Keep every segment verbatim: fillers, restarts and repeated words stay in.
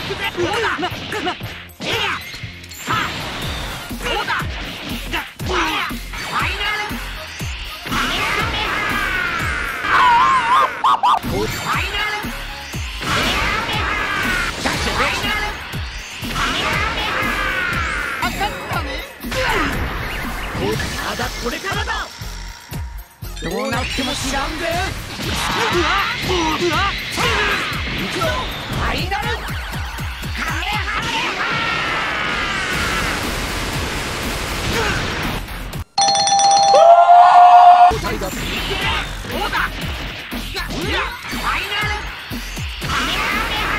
くぜ。どうだ。えや。さあ。どうだ。だ。ファイナル。カメハメハ。ファイナル。カメハメハ。ファイナル。カメハメハ。当たったね。まだこれからだ。どうなっても知らんぜ。うわうわファイナルカメハメハ。答えだ。どうだ。ファイナルカメハメハ。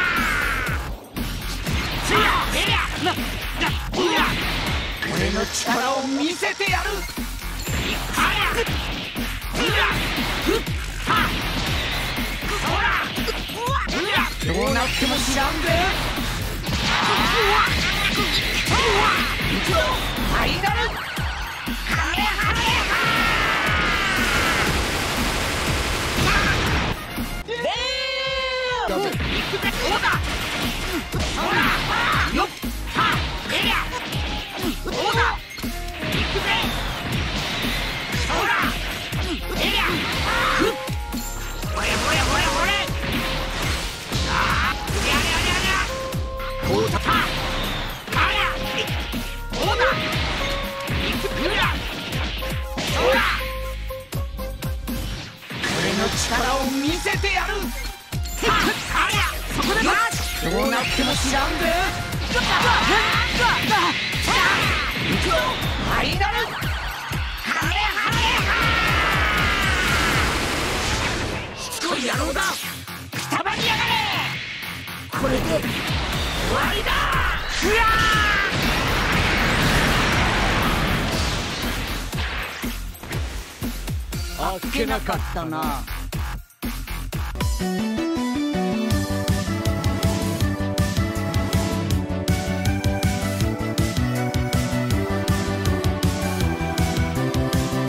つやえりゃななうや俺の力を見せてやる。ありゃうやふっはどうなっても知らんぜ。ファイナルカメハメハ。どうだ。ほらよっはえりゃどうだ。いくぜ。ほらえりゃふっほれほれほれほれ。こうだ。ありゃ。こうだ。いくぐら。ほら。俺の力を見せてやる。ありゃ。そこでな。どうなっても知らんぜ。ファイナルカメハメハ。しつこい野郎だ。くたばりやがれ。これで終わりだ。うわあっけなかったな。